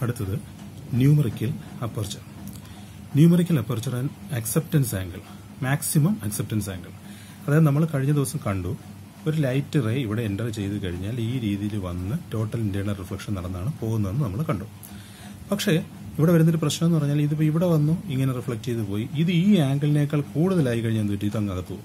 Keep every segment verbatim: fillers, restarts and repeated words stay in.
അടുത്തത് numerical aperture. Numerical aperture and acceptance angle, maximum acceptance angle. അതായത് നമ്മൾ കഴിഞ്ഞ ദിവസം കണ്ടു, ഒരു ലൈറ്റ് റേ ഇവിടെ എൻ്റർ ചെയ്ത് കഴിഞ്ഞാൽ ഈ രീതിയിൽ വന്ന് ടോട്ടൽ ഇന്റേണൽ റിഫ്ലക്ഷൻ നടന്നാണ് പോകുന്നതെന്ന് നമ്മൾ കണ്ടു. പക്ഷേ ഇവിടെ വരുന്നൊരു പ്രശ്നം എന്ന് പറഞ്ഞാൽ ഇതിപ്പോൾ ഇവിടെ വന്നു ഇങ്ങനെ റിഫ്ലക്ട് ചെയ്ത് പോയി, ഇത് ഈ ആംഗിളിനേക്കാൾ കൂടുതലായി കഴിഞ്ഞാൽ എന്ത് പറ്റും, ഇത് അങ്ങ് അകത്ത് പോകും.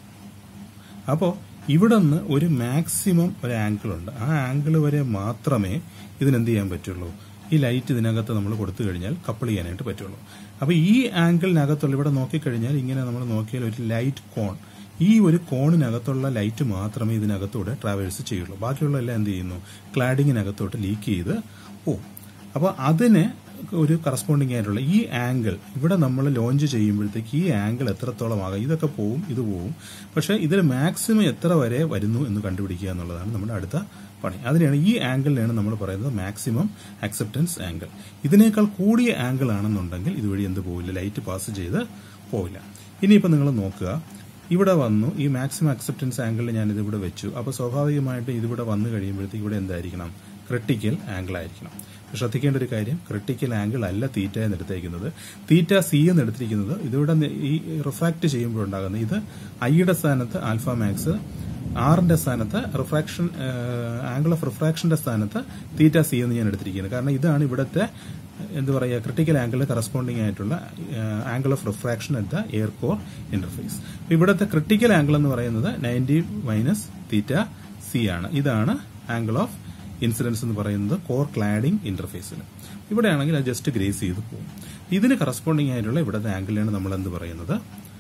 അപ്പോൾ ഇവിടെ നിന്ന് ഒരു മാക്സിമം ഒരു ആംഗിൾ ഉണ്ട്, ആ ആംഗിൾ വരെ മാത്രമേ ഇതിനെന്ത് ചെയ്യാൻ പറ്റുള്ളൂ, ഈ ലൈറ്റ് ഇതിനകത്ത് നമ്മൾ കൊടുത്തു കഴിഞ്ഞാൽ കപ്പിൾ ചെയ്യാനായിട്ട് പറ്റുള്ളൂ. അപ്പോൾ ഈ ആംഗിളിനകത്തുള്ള ഇവിടെ നോക്കിക്കഴിഞ്ഞാൽ ഇങ്ങനെ നമ്മൾ നോക്കിയാൽ ഒരു ലൈറ്റ് കോൺ, ഈ ഒരു കോണിനകത്തുള്ള ലൈറ്റ് മാത്രമേ ഇതിനകത്തൂടെ ട്രാവേഴ്സ് ചെയ്യുള്ളൂ. ബാക്കിയുള്ള എല്ലാം എന്ത് ചെയ്യുന്നു, ക്ലാഡിങ്ങിനകത്തോട്ട് ലീക്ക് ചെയ്ത് പോവും. അപ്പോൾ അതിന് ഒരു കറസ്പോണ്ടിങ് ആയിട്ടുള്ള ഈ ആംഗിൾ ഇവിടെ നമ്മൾ ലോഞ്ച് ചെയ്യുമ്പോഴത്തേക്ക് ഈ ആംഗിൾ എത്രത്തോളം ആകാം, ഇതൊക്കെ പോവും ഇത് പോവും, പക്ഷെ ഇതിൽ മാക്സിമം എത്ര വരെ വരുന്നു എന്ന് കണ്ടുപിടിക്കുക എന്നുള്ളതാണ് നമ്മുടെ അടുത്ത പണി. അതിനെയാണ് ഈ ആംഗിളിനെയാണ് നമ്മൾ പറയുന്നത് മാക്സിമം അക്സെപ്റ്റൻസ് ആംഗിൾ. ഇതിനേക്കാൾ കൂടിയ ആംഗിൾ ആണെന്നുണ്ടെങ്കിൽ ഇതുവഴി എന്ത് പോവില്ല, ലൈറ്റ് പാസ് ചെയ്ത് പോവില്ല. ഇനിയിപ്പോൾ നിങ്ങൾ നോക്കുക, ഇവിടെ വന്നു ഈ മാക്സിമം അക്സെപ്റ്റൻസ് ആംഗിളിൽ ഞാൻ ഇതിവിടെ വെച്ചു. അപ്പോൾ സ്വാഭാവികമായിട്ട് ഇതിവിടെ വന്നു കഴിയുമ്പോഴത്തേക്ക് ഇവിടെ എന്തായിരിക്കണം, ക്രിട്ടിക്കൽ ആംഗിൾ ആയിരിക്കണം. ശ്രദ്ധിക്കേണ്ട ഒരു കാര്യം, ക്രിട്ടിക്കൽ ആംഗിൾ അല്ല തീറ്റ എന്ന് എടുത്തേക്കുന്നത്, തീറ്റ സി എന്ന് എടുത്തിരിക്കുന്നത്. ഇതിവിടെ ഈ റിഫ്രാക്ട് ചെയ്യുമ്പോഴുണ്ടാകുന്നത് ഇത് ഐയുടെ സ്ഥാനത്ത് ആൽഫ മാക്സ്, ആറിന്റെ സ്ഥാനത്ത് റിഫ്രാക്ഷൻ ആംഗിൾ ഓഫ് റിഫ്രാക്ഷന്റെ സ്ഥാനത്ത് തീറ്റ സി എന്ന് ഞാൻ എടുത്തിരിക്കുന്നത്. കാരണം ഇതാണ് ഇവിടുത്തെ എന്ത് പറയുക, ക്രിട്ടിക്കൽ ആംഗിളിന് കറസ്പോണ്ടിങ് ആയിട്ടുള്ള angle of refraction at the air core interface. ഇവിടുത്തെ ക്രിട്ടിക്കൽ ആംഗിൾ എന്ന് പറയുന്നത് നയൻറ്റി മൈനസ് തീറ്റ സി ആണ്. ഇതാണ് ആംഗിൾ ഓഫ് ഇൻസിഡൻസ് എന്ന് പറയുന്നത് കോർ ക്ലാഡിംഗ് ഇന്റർഫേസിൽ. ഇവിടെയാണെങ്കിൽ അത് ജസ്റ്റ് ഗ്രേസ് ചെയ്ത് പോകും. ഇതിന് കറസ്പോണ്ടിങ് ആയിട്ടുള്ള ഇവിടുത്തെ ആംഗിളിനാണ് നമ്മൾ എന്ത് പറയുന്നത്,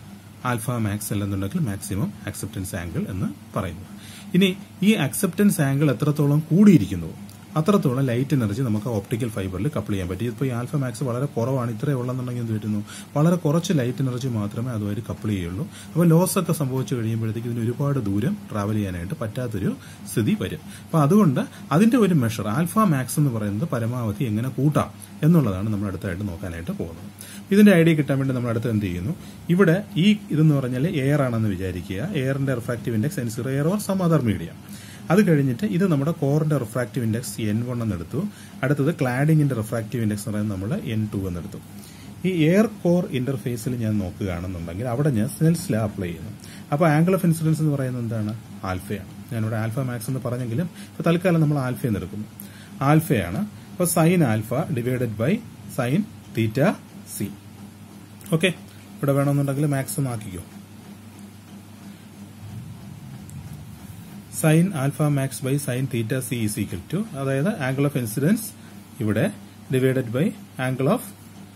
ആൽഫ മാക്സ് അല്ലെന്നുണ്ടെങ്കിൽ മാക്സിമം അക്സെപ്റ്റൻസ് ആംഗിൾ എന്ന് പറയുന്നത്. ഇനി ഈ അക്സെപ്റ്റൻസ് ആംഗിൾ എത്രത്തോളം കൂടിയിരിക്കുന്നു അത്രത്തോളം ലൈറ്റ് എനർജി നമുക്ക് ഓപ്റ്റിക്കൽ ഫൈബറിൽ കപ്പിൾ ചെയ്യാൻ പറ്റും. ഇപ്പോൾ ഈ ആൽഫ മാക്സ് വളരെ കുറവാണ്, ഇത്രയേ ഉള്ളെന്നുണ്ടെങ്കിൽ എന്ത് പറ്റുന്നു, വളരെ കുറച്ച് ലൈറ്റ് എനർജി മാത്രമേ അതുവരെ കപ്പിൾ ചെയ്യുള്ളൂ. അപ്പോൾ ലോസ് ഒക്കെ സംഭവിച്ചു കഴിയുമ്പോഴത്തേക്ക് ഇതിന് ഒരുപാട് ദൂരം ട്രാവൽ ചെയ്യാനായിട്ട് പറ്റാത്തൊരു സ്ഥിതി വരും. അപ്പോൾ അതുകൊണ്ട് അതിന്റെ ഒരു മെഷർ ആൽഫ മാക്സ് എന്ന് പറയുന്നത് പരമാവധി എങ്ങനെ കൂട്ടാം എന്നുള്ളതാണ് നമ്മൾ അടുത്തായിട്ട് നോക്കാനായിട്ട് പോകുന്നത്. ഇതിന്റെ ഐഡിയ കിട്ടാൻ വേണ്ടി നമ്മൾ അടുത്ത് എന്ത് ചെയ്യുന്നു, ഇവിടെ ഈ ഇതെന്ന് പറഞ്ഞാൽ എയർ ആണെന്ന് വിചാരിക്കുക, എയറിന്റെ refractive index n zero, air or some other medium. അത് കഴിഞ്ഞിട്ട് ഇത് നമ്മുടെ കോറിന്റെ റിഫ്രാക്റ്റീവ് ഇൻഡെക്സ് എൻ വൺ എന്നെടുത്തു. അടുത്തത് ക്ലാഡിങ്ങിന്റെ റിഫ്രാക്റ്റീവ് ഇൻഡെക്സ് എന്ന് പറയുന്നത് നമ്മൾ എൻ ടു എന്നെടുത്തു. ഈ എയർ കോർ ഇന്റർഫേസിൽ ഞാൻ നോക്കുകയാണെന്നുണ്ടെങ്കിൽ അവിടെ ഞാൻ സ്നെൽസ് ലോ അപ്ലൈ ചെയ്യുന്നു. അപ്പോൾ ആംഗിൾ ഓഫ് ഇൻസിഡൻസ് എന്ന് പറയുന്നത് എന്താണ്, ആൽഫയാണ്. ഞാനിവിടെ ആൽഫ മാക്സ് എന്ന് പറഞ്ഞെങ്കിലും ഇപ്പോൾ തൽക്കാലം നമ്മൾ ആൽഫ എന്നെടുക്കുന്നു, ആൽഫയാണ്. അപ്പോൾ sine alpha divided by sine theta c. Okay, ഇവിടെ വേണമെന്നുണ്ടെങ്കിൽ മാക്സിമം ആക്കിക്കോ. Sine alpha max by sine theta C is equal to, അതായത് ആംഗിൾ ഓഫ് ഇൻസിഡൻസ് ഇവിടെ divided by angle of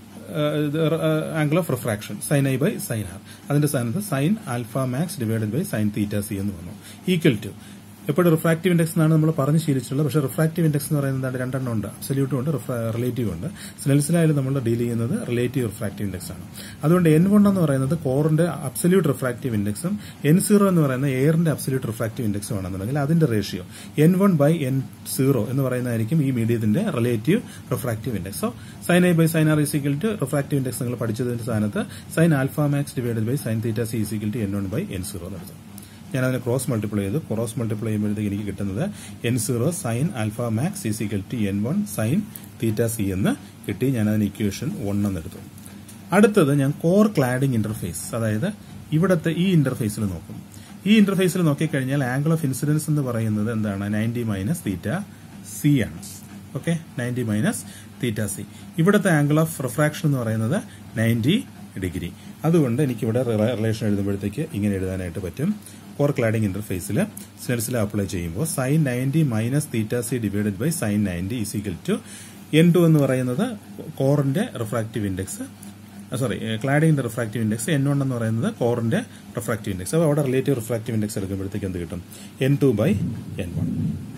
angle of refraction sine I by sine r. അതിന്റെ സ്ഥാനത്ത് sine alpha max divided by sine theta C എന്ന് വന്നു, equal to എപ്പോഴും refractive index എന്നാണ് നമ്മൾ പറഞ്ഞ് ശീലിച്ചിട്ടുള്ളത്. പക്ഷേ റിഫ്രാക്റ്റീവ് ഇൻഡെക്സ് എന്ന് പറയുന്നത് രണ്ടെണ്ണം ഉണ്ട്, അബ്സല്യൂട്ടും ഉണ്ട്, റിലേറ്റീവ് ഉണ്ട്. സ്നെൽസിലായാലും നമ്മൾ ഡീൽ ചെയ്യുന്നത് റിലേറ്റീവ് റിഫ്രാക്റ്റീവ് ഇൻഡെക്സ് ആണ്. അതുകൊണ്ട് എൻ വൺ എന്ന് പറയുന്നത് കോറിന്റെ അബ്സല്യൂട്ട് റിഫ്രാക്റ്റീവ് ഇൻഡെക്സും എൻ സീറോ എന്ന് പറയുന്നത് എയറിന്റെ അബ്സല്യൂട്ട് റിഫ്രാക്റ്റീവ് ഇൻഡെക്സും ആണെന്നുണ്ടെങ്കിൽ അതിന്റെ ratio N one by N zero എന്ന് പറയുന്നതായിരിക്കും ഈ മീഡിയത്തിന്റെ relative refractive index. So sine I by sine R is equal to refractive index നിങ്ങൾ പഠിച്ചതിന്റെ സ്ഥാനത്ത് sine alpha max divided by sine theta C is equal to N one by N zero എന്നെടുത്തു. ഞാൻ അതിനെ ക്രോസ് മൾട്ടിപ്ലൈ ചെയ്തു. Cross multiply ചെയ്യുമ്പോഴത്തേക്ക് എനിക്ക് കിട്ടുന്നത് N zero sine alpha max is equal to N one sine theta C എന്ന് കിട്ടി. ഞാൻ അതിന് ഇക്വേഷൻ വൺ എന്നെടുത്തു. അടുത്തത് ഞാൻ കോർ ക്ലാഡിംഗ് ഇന്റർഫേസ്, അതായത് ഇവിടത്തെ ഈ ഇന്റർഫേസിൽ നോക്കും. ഈ ഇന്റർഫേസിൽ നോക്കിക്കഴിഞ്ഞാൽ ആംഗിൾ ഓഫ് ഇൻസിഡൻസ് എന്ന് പറയുന്നത് എന്താണ്, നയൻറ്റി മൈനസ് തീറ്റ സി ആണ്. Okay, ninety minus theta C. ഇവിടുത്തെ ആംഗിൾ ഓഫ് റിഫ്രാക്ഷൻ എന്ന് പറയുന്നത് നയൻറ്റി ഡിഗ്രി. അതുകൊണ്ട് എനിക്കിവിടെ റിലേഷൻ എഴുതുമ്പോഴത്തേക്ക് ഇങ്ങനെ എഴുതാനായിട്ട് പറ്റും. കോർ ക്ലാഡിംഗ് ഇന്റർഫേസിൽ സ്നെൽസ് ലോ അപ്ലൈ ചെയ്യുമ്പോൾ sine ninety minus theta C divided by sine ninety is equal to N two എന്ന് പറയുന്നത് കോറിന്റെ റിഫ്രാക്റ്റീവ് ഇൻഡെക്സ്, സോറി ക്ലാഡിംഗിന്റെ റിഫ്രാക്റ്റീവ് ഇൻഡെക്സ്, എൻ വൺ എന്ന് പറയുന്നത് കോറിന്റെ റിഫ്രാക്റ്റീവ് ഇൻഡെക്സ്. അപ്പോൾ അവിടെ റിലേറ്റീവ് റിഫ്രാക്റ്റീവ് ഇൻഡെക്സ് എടുക്കുമ്പോഴത്തേക്ക് എന്ത് കിട്ടും, N two by N one.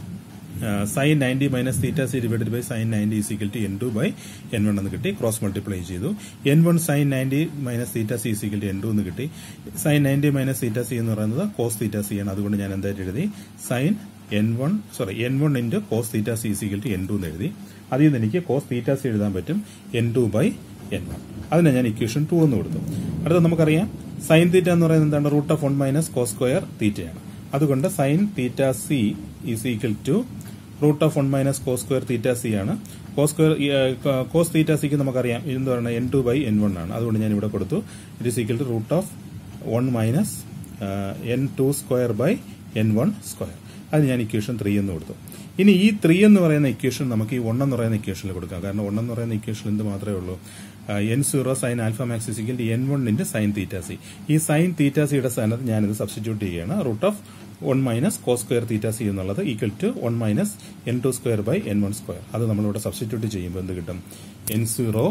Sine ninety minus theta C divided by sine ninety is equal to N two by N one എന്ന് കിട്ടി. ക്രോസ് മൾട്ടിപ്ലൈ ചെയ്തു. N one sine ninety minus theta C is equal to N two എന്ന് കിട്ടി. Sine ninety minus theta C എന്ന് പറയുന്നത് cos theta C ആണ്. അതുകൊണ്ട് ഞാൻ എന്തായിട്ട് എഴുതി, sine N one sorry N one into cos theta C is equal to N two എന്ന് എഴുതി. അതിൽ നിന്ന് എനിക്ക് കോസ് തീറ്റ സി എഴുതാൻ പറ്റും, N two by N one. അതിനെ ഞാൻ ഇക്വേഷൻ ടു എന്ന് കൊടുത്തു. അടുത്ത നമുക്കറിയാം സൈൻ തീറ്റ എന്ന് പറയുന്നത് എന്താണ്, root of one minus cos square തീറ്റയാണ്. അതുകൊണ്ട് sine theta C is equal to root of one minus cos square theta C ആണ്. കോസ് സ്ക്വയർ കോസ് തീറ്റ സിക്ക് നമുക്കറിയാം എന്ത് പറയുന്നത് N two by N one ആണ്. അതുകൊണ്ട് ഞാൻ ഇവിടെ കൊടുത്തു it is equal to root of one minus N two square by N one square. അത് ഞാൻ ഇക്വേഷൻ ത്രീ എന്ന് കൊടുത്തു. ഇനി ഈ ത്രീ എന്ന് പറയുന്ന ഇക്വേഷൻ നമുക്ക് ഈ വൺ എന്ന് പറയുന്ന ഇക്വേഷനിൽ കൊടുക്കാം. കാരണം വൺ എന്ന് പറയുന്ന ഇക്വേഷൻ എന്ത് മാത്രമേ ഉള്ളൂ, N zero sine alpha max is equal to N one into sine theta C. ഈ സൈൻ തീറ്റ സിയുടെ സ്ഥാനത്ത് ഞാനിത് സബ്സ്റ്റിറ്റ്യൂട്ട് ചെയ്യുകയാണ്. Root of one minus cos square theta C എന്നുള്ളത് equal to one minus N two square by N one square. അത് നമ്മളിവിടെ substitute ചെയ്യുമ്പോൾ എന്ത് കിട്ടും, N zero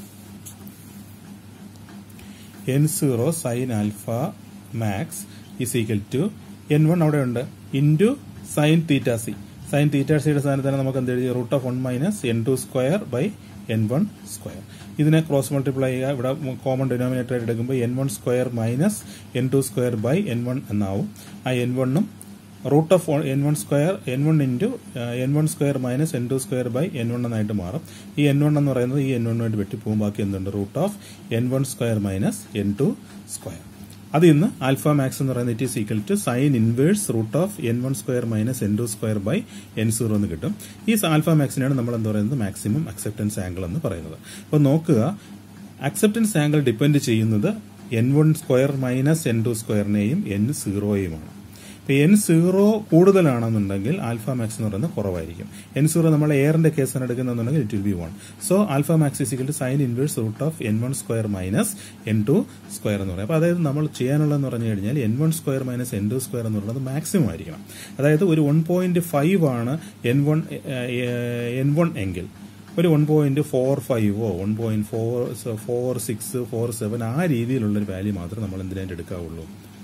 N zero sine alpha max is equal to N one അവിടെ ഉണ്ട് into sine theta C. Sign theta സിയുടെ സ്ഥാനത്ത് തന്നെ നമുക്ക് എന്ത് എഴുതി, root of one minus N two square by N one square. ഇതിനെ ക്രോസ് മൾട്ടിപ്ലൈ ചെയ്യുക. ഇവിടെ കോമൺ ഡിനോമിനേറ്റർ ആയിട്ട് എടുക്കുമ്പോൾ N one square minus N two square by N one എന്നാവും. ആ എൻ വണ്ണും root of N one square N one into N one square minus N two square by N one എന്നായിട്ട് മാറും. ഈ N one എന്ന് പറയുന്നത് ഈ N വണ്ണുമായിട്ട് വെട്ടിപ്പോകും. ബാക്കി എന്തുണ്ട്, root of N one square minus N two square. അതിൽ നിന്ന് ആൽഫ മാക്സ് എന്ന് പറയുന്നത് it is equal to sine inverse root of N one square minus N two square by N zero എന്ന് കിട്ടും. ഈ ആൽഫ മാക്സിനാണ് നമ്മൾ എന്താ പറയുന്നത് മാക്സിമം അക്സെപ്റ്റൻസ് ആംഗിൾ എന്ന് പറയുന്നത്. അപ്പോൾ നോക്കുക, അക്സെപ്റ്റൻസ് ആംഗിൾ ഡിപ്പെൻഡ് ചെയ്യുന്നത് N one square minus N two സ്ക്വയറിനെയും എൻ സീറോയുമാണ്. ഇപ്പൊ എൻ സീറോ കൂടുതലാണെന്നുണ്ടെങ്കിൽ ആൽഫ മാക്സ് എന്ന് പറയുന്നത് കുറവായിരിക്കും. എൻ സീറോ നമ്മൾ എയറിന്റെ കേസാണ് എടുക്കുന്നുണ്ടെങ്കിൽ it will be one. So alpha max is equal to sine inverse root of N one square minus N two square എന്ന് പറയും. അപ്പൊ അതായത് നമ്മൾ ചെയ്യാനുള്ളതെന്ന് പറഞ്ഞു കഴിഞ്ഞാൽ N one square minus N two square എന്ന് പറയുന്നത് മാക്സിമം ആയിരിക്കണം. അതായത് ഒരു വൺ പോയിന്റ് ഫൈവ് ആണ് എൻ വൺ എൻ വൺ എങ്കിൽ ഒരു വൺ പോയിന്റ് ഫോർ ഫൈവോ one point four four six four seven ആ രീതിയിലുള്ള ഒരു വാല്യൂ മാത്രമേ നമ്മൾ എന്തിനായിട്ട് എടുക്കാവുള്ളൂ.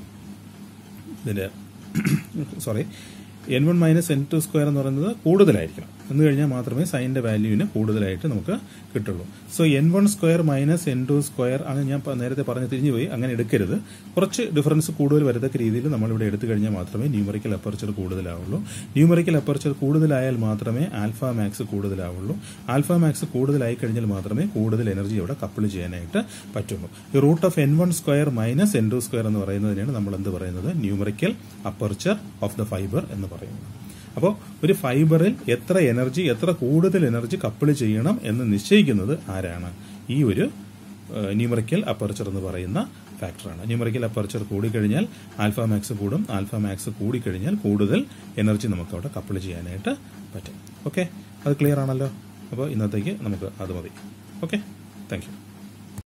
ഇതിന്റെ sorry N one minus N two square എന്ന് പറയുന്നത് കൂടുതലായിരിക്കണം എന്ന് കഴിഞ്ഞാൽ മാത്രമേ സൈനിന്റെ വാല്യൂവിന് കൂടുതലായിട്ട് നമുക്ക് കിട്ടുള്ളൂ. So N one square minus N two square അങ്ങനെ ഞാൻ നേരത്തെ പറഞ്ഞ് തിരിഞ്ഞുപോയി, അങ്ങനെ എടുക്കരുത്. കുറച്ച് ഡിഫറൻസ് കൂടുതൽ വരത്തക്ക രീതിയിൽ നമ്മളിവിടെ എടുത്തു കഴിഞ്ഞാൽ മാത്രമേ ന്യൂമറിക്കൽ അപ്പർച്ചർ കൂടുതലാവുള്ളൂ. ന്യൂമറിക്കൽ അപ്പർച്ചർ കൂടുതലായാൽ മാത്രമേ ആൽഫ മാക്സ് കൂടുതലാവുള്ളൂ. ആൽഫ മാക്സ് കൂടുതലായി കഴിഞ്ഞാൽ മാത്രമേ കൂടുതൽ എനർജി ഇവിടെ കപ്പിൾ ചെയ്യാനായിട്ട് പറ്റുള്ളൂ. ഈ root of N one square minus N two square എന്ന് പറയുന്നതിനാണ് നമ്മൾ എന്ത് പറയുന്നത്, numerical aperture of the fibre എന്ന് പറയുന്നത്. അപ്പോൾ ഒരു ഫൈബറിൽ എത്ര എനർജി എത്ര കൂടുതൽ എനർജി കപ്പിൾ ചെയ്യണം എന്ന് നിശ്ചയിക്കുന്നത് ആരാണ്, ഈ ഒരു ന്യൂമറിക്കൽ അപ്പർച്ചർ എന്ന് പറയുന്ന ഫാക്ടറാണ്. ന്യൂമറിക്കൽ അപ്പർച്ചർ കൂടിക്കഴിഞ്ഞാൽ ആൽഫ മാക്സ് കൂടും. ആൽഫ മാക്സ് കൂടിക്കഴിഞ്ഞാൽ കൂടുതൽ എനർജി നമുക്ക് അവിടെ കപ്പിൾ ചെയ്യാനായിട്ട് പറ്റും. ഓക്കെ, അത് ക്ലിയർ ആണല്ലോ. അപ്പോൾ ഇന്നത്തേക്ക് നമുക്ക് അത് മതി. Okay, thank U.